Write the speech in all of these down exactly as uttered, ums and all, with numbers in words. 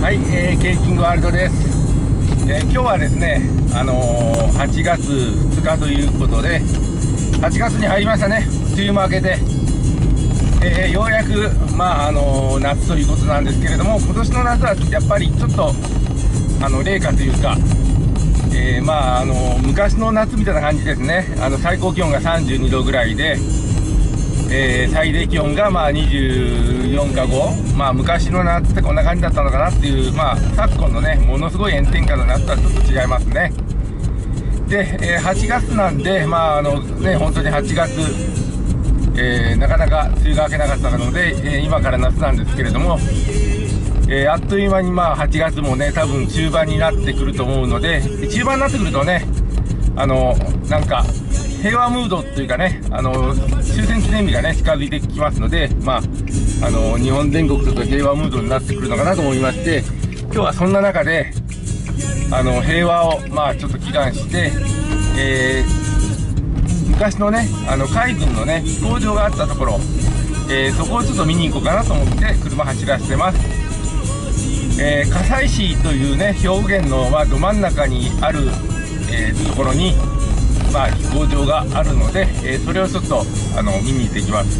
はい、えー、ケイキングワールドです。えー、今日はですね、あのー、はちがつふつかということで、はちがつに入りましたね。梅雨も明けて、えー、ようやく、まああのー、夏ということなんですけれども、今年の夏はやっぱりちょっとあの冷夏というか、えー、まああのー、昔の夏みたいな感じですね。あの最高気温がさんじゅうにどぐらいで、えー、最低気温がまあにじゅうよんかご、まあ昔の夏ってこんな感じだったのかなっていう、まあ昨今のね、ものすごい炎天下の夏とはちょっと違いますね。で、えー、はちがつなんで、まああのね、本当にはちがつ、えー、なかなか梅雨が明けなかったので、えー、今から夏なんですけれども、えー、あっという間にまあはちがつもね、多分中盤になってくると思うので、中盤になってくるとね、あのなんか平和ムードっていうかね、あの終戦記念日がね近づいてきますので、まあ、あの日本全国ちょっと平和ムードになってくるのかなと思いまして、今日はそんな中であの平和をまあちょっと祈願して、えー、昔のねあの海軍のね飛行場があったところ、えー、そこをちょっと見に行こうかなと思って車走らせてます。えー、加西市というね兵庫県のまあど真ん中にある、えー、ところにまあ、飛行場があるので、えー、それをちょっとあの見に行ってきます。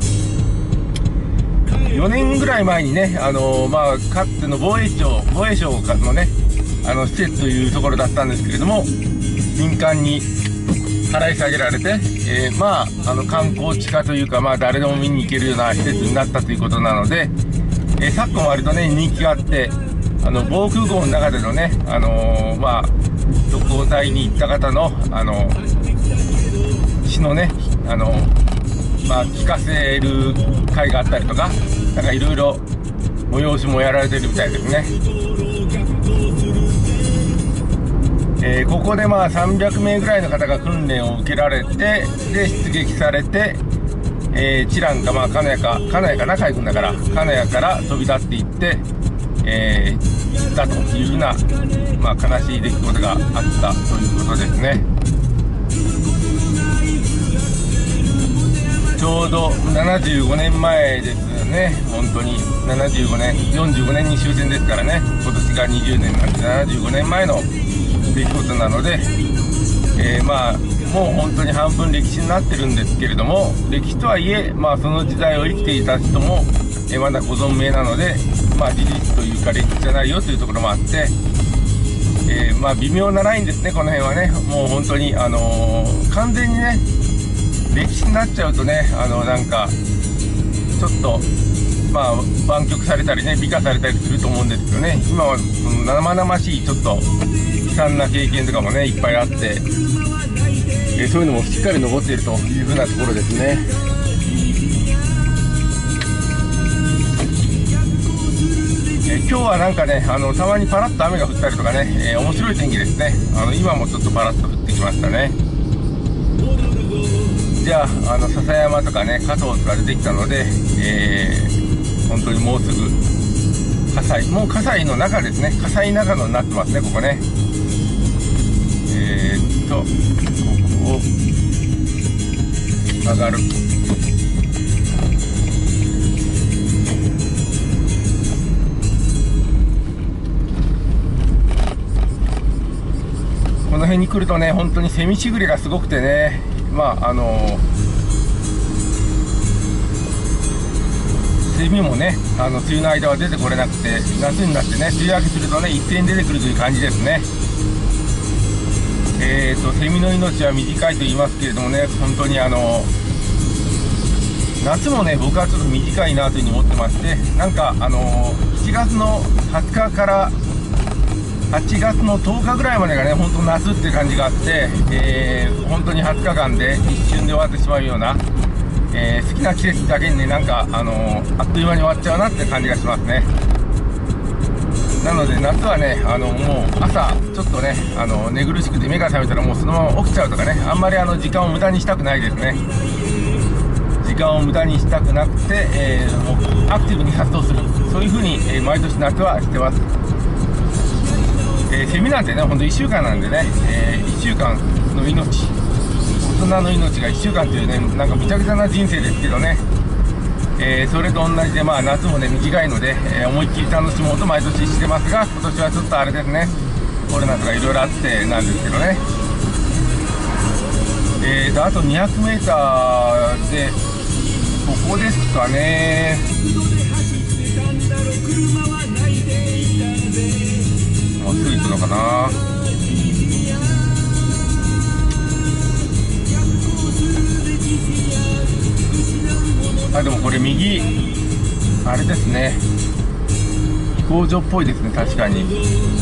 よねんぐらい前にね、あのー、まあ、かつての防衛庁防衛省のねあの施設というところだったんですけれども、民間に払い下げられて、えー、まあ、あの観光地化というか、まあ、誰でも見に行けるような施設になったということなので、えー、昨今割とね人気があって、あの防空壕の中でのね、あのー、まあ特攻隊に行った方のあの詩のね、あのまあ聞かせる会があったりとか、なんかいろいろ催しもやられてるみたいですね。えー、ここでまあさんびゃくめいぐらいの方が訓練を受けられて、で出撃されて、えー、知覧かまあ金谷か金谷かな、海軍だから金谷から飛び立っていって、えー、だというふうな、まあ、悲しい出来事があったということですね。ちょうどななじゅうごねんまえですね。本当にななじゅうごねん、よんじゅうごねんに終戦ですからね。今年がにじゅうねんなんでななじゅうごねんまえの出来事なので、えー、まあもう本当に半分歴史になってるんですけれども、歴史とはいえ、まあ、その時代を生きていた人も、えー、まだご存命なので、まあ、事実というか歴史じゃないよというところもあって、えー、まあ微妙なラインですね、この辺はね。もう本当に、あのー、完全にね歴史になっちゃうとね、あのなんかちょっとまあ湾曲されたりね美化されたりすると思うんですけどね、今はその生々しいちょっと悲惨な経験とかもねいっぱいあって、えー、そういうのもしっかり残っているというふうなところですね。えー、今日はなんかね、あのたまにパラッと雨が降ったりとかね、えー、面白い天気ですね。あの今もちょっとパラッと降ってきましたね。じゃあ、あの笹山とかね加藤とか出てきたので、えー、本当にもうすぐ葛西、もう葛西の中ですね。葛西長野になってますね、ここね。えー、っとここを曲がる。この辺に来るとね、本当にセミしぐれがすごくてね、まああのセミもね、あの梅雨の間は出てこれなくて、夏になってね、梅雨明けするとね、一斉に出てくるという感じですね。えーと、セミの命は短いと言いますけれどもね、本当にあの夏もね、僕はちょっと短いなというふうに思ってまして、なんかあのしちがつのはつかからはちがつのとおかぐらいまでがね、本当夏っていう感じがあって、えー、本当にはつかかんで一瞬で終わってしまうような、えー、好きな季節だけにね、なんか、あのー、あっという間に終わっちゃうなって感じがしますね。なので夏はね、あのもう朝ちょっとね、あの寝苦しくて目が覚めたらもうそのまま起きちゃうとかね、あんまりあの時間を無駄にしたくないですね。時間を無駄にしたくなくて、えー、もうアクティブに活動する、そういう風に、えー、毎年夏はしてます。えー、セミなんてね、ほんといっしゅうかんなんでね、えー、いっしゅうかんの命、大人の命がいっしゅうかんというね、なんかむちゃくちゃな人生ですけどね、 えー、それと同じで、まあ、夏もね短いので、えー、思いっきり楽しもうと毎年してますが、今年はちょっとあれですね、コロナとかいろいろあってなんですけどね。えーとあと にひゃくメーター でここですかね。もうすぐ行くのかな。あ、でもこれ右あれですね、飛行場っぽいですね、確かに。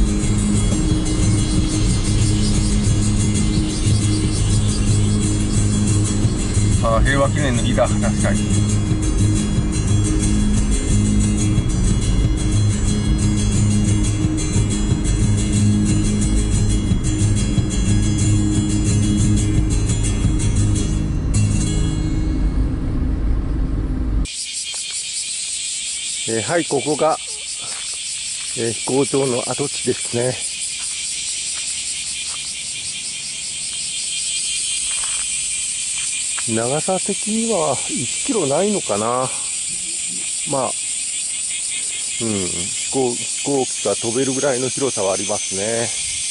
あ、平和記念の日だ、確かに。えー、はい、ここが、えー、飛行場の跡地ですね。長さ的にはいちキロないのかな。まあ、うん、飛行、飛行機が飛べるぐらいの広さはありますね。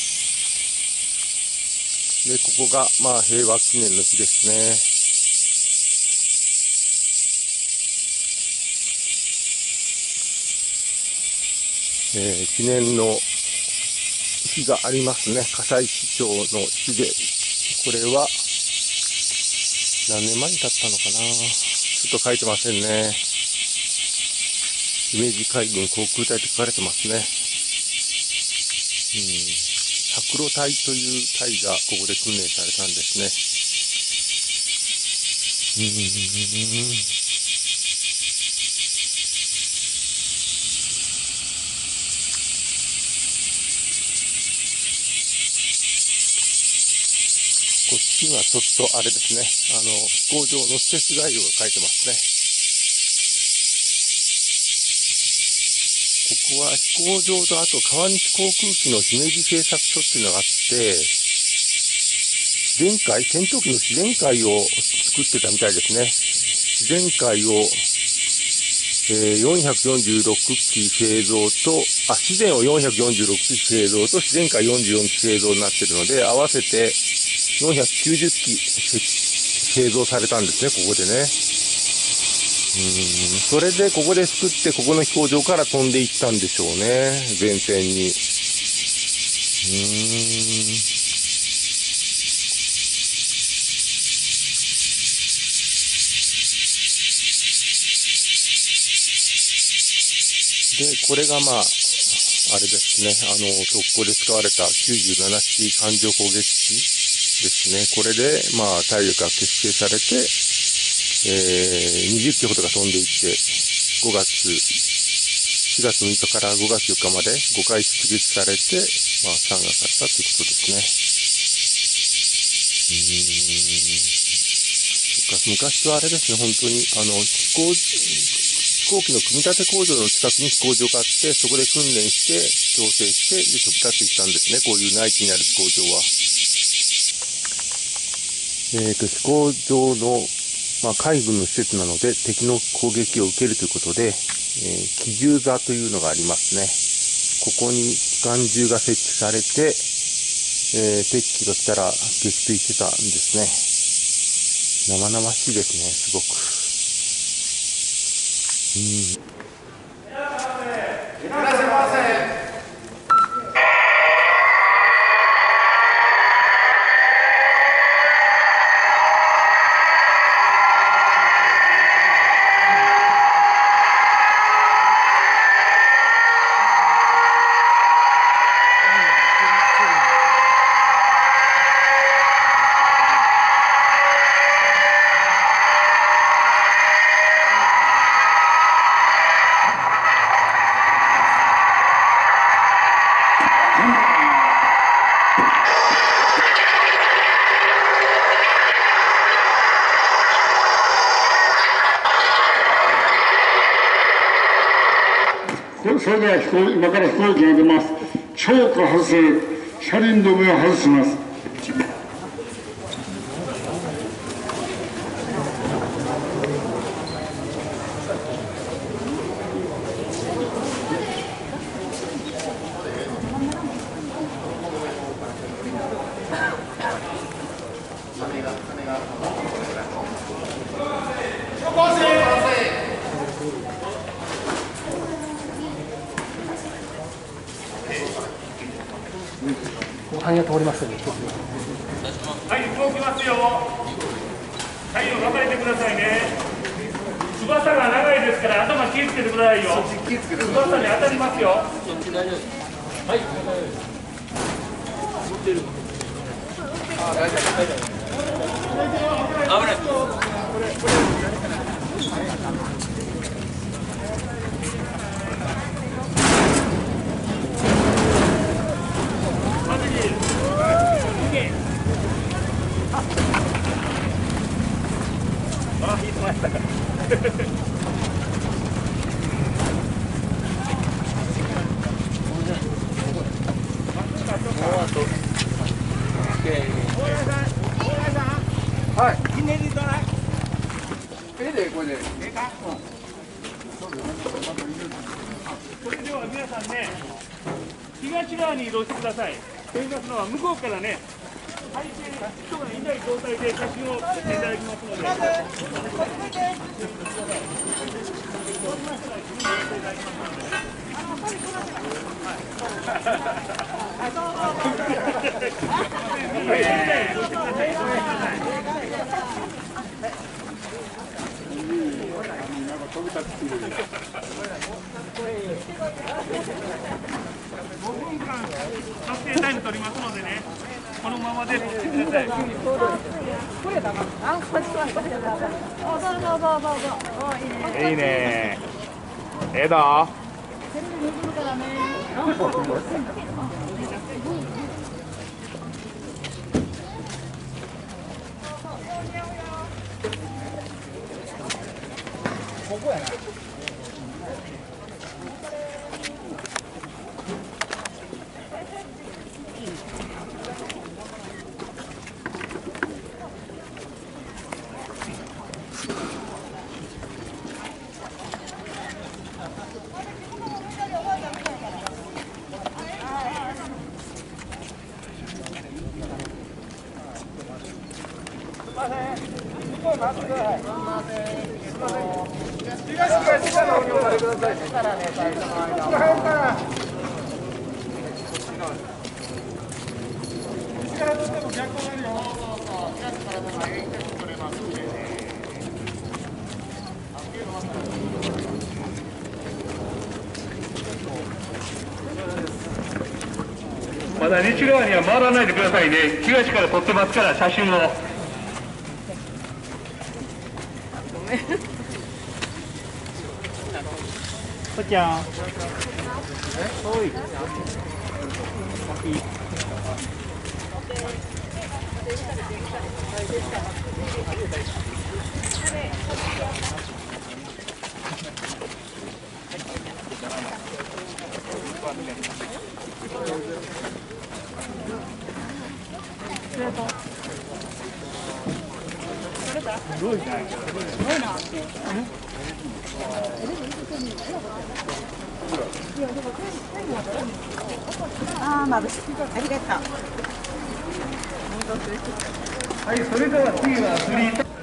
で、ここが、まあ、平和記念の日ですね。えー、記念の日がありますね。葛西市長の日で、これは何年前に経ったのかな。ちょっと書いてませんね。姫路海軍航空隊と書かれてますね。うん、白露隊という隊がここで訓練されたんですね。うん。こっちにはちょっとあれですね、あの飛行場の施設概要が書いてますね。ここは飛行場とあと川西航空機の姫路製作所っていうのがあって、自然界、戦闘機の自然界を作ってたみたいですね。自然界を、えー、よんひゃくよんじゅうろくき製造と、あ、自然をよんひゃくよんじゅうろくき製造と自然界よんじゅうよんき製造になってるので、合わせてよんひゃくきゅうじゅっき製造されたんですね、ここでね。うーん、それでここで作って、ここの飛行場から飛んでいったんでしょうね、前線に。うーん。で、これがまあ、あれですね、あの、特攻で使われたきゅうじゅうなな式艦上攻撃機ですね。これで、まあ、体力が結成されて、えー、にじゅっきほどが飛んでいって、ごがつ、しがつむいかからごがつよっかまでごかい出撃されて、まあ、参加されたということですね。うーん。そっか、昔はあれですね、本当に、あの、飛行、飛行機の組み立て工場の近くに飛行場があって、そこで訓練して、調整して、で、飛び立っていったんですね。こういう内地にある飛行場は。えっと、飛行場の、まあ、海軍の施設なので、敵の攻撃を受けるということで、えー、機銃座というのがありますね。ここに機関銃が設置されて、えー、敵機が来たら撃墜してたんですね。生々しいですね、すごく。うん。いらっしゃいませ。 それでは飛行今から飛行機が出ます。チョーク外せ、車輪止めを外します。 タイヤ通りましたね。 はい、動きますよ。はい、分かれてくださいね。翼が長いですから頭気をつけてくださいよ。翼に当たりますよ。はい。あ、大丈夫、大丈夫。危ない。あ、引いてましたか。 はい。ひねりとない。ええで、これで。ええか。 それでは皆さんね、東側に移動してください。と言いますのは向こうからね、背景に人がいない状態で写真を撮っていただきますので。ごふんかん撮影タイム取りますのでね、このままで撮ってください。いいね。ええだ。ここやな。まだ西側には回らないでくださいね。東から撮ってますから、写真を。こちゃん。おい。すごいな。すごいな。 ああ、まぶしい。ありがとう。 はい、それでは次はフリー。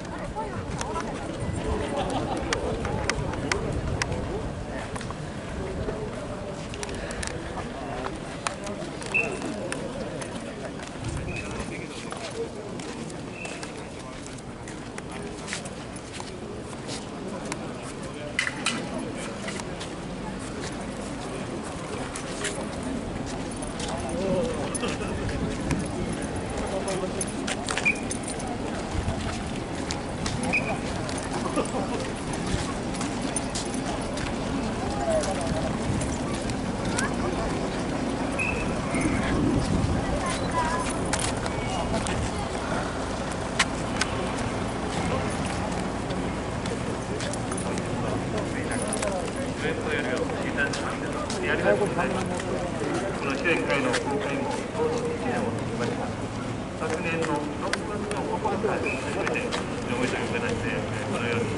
この自然界の公開も報道記念をしました。昨年のろくがつのここのか初めて上映という形でこのように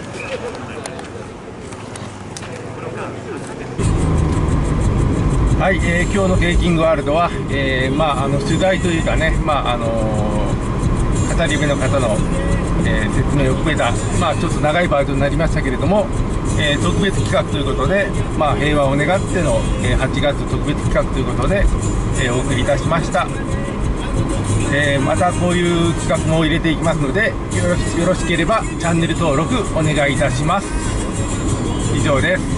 はい、えー、今日のケイキングワールドは、えー、まああの取材というかね、まああのー、語り部の方のえー、説明を含めた、まあ、ちょっと長いバージョンになりましたけれども、えー、特別企画ということで、まあ、平和を願っての、えー、はちがつ特別企画ということで、えー、お送りいたしました。えー、またこういう企画も入れていきますので、よろしよろしければチャンネル登録お願いいたします。以上です。